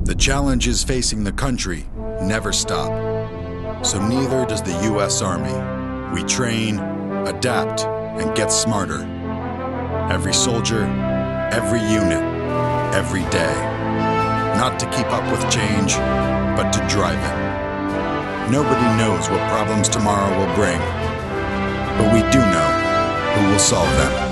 The challenges facing the country never stop. So neither does the U.S. Army. We train, adapt, and get smarter. Every soldier, every unit, every day. Not to keep up with change, but to drive it. Nobody knows what problems tomorrow will bring, but we do know who will solve them.